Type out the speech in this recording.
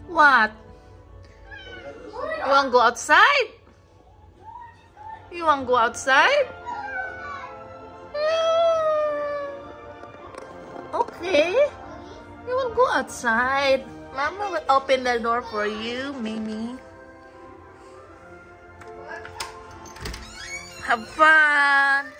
What? You want to go outside? You want to go outside? Okay. You will go outside. Mama will open the door for you, Mimi. Have fun.